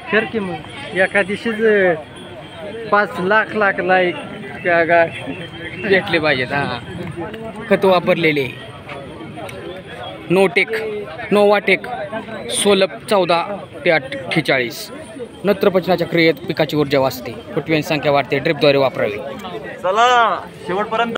कर की मग एका दिवशीच 5 लाख लाईक भेटले पाहिजेत. हां खत वापरलेले नोवाटेक 16 ते 48 नत्रपचनाच्या क्रियेत पिकाची ऊर्जा वाचते. फुटव्यांची संख्या वाढते. ड्रिपद्वारे वापरावी. चला शेवटपर्यंत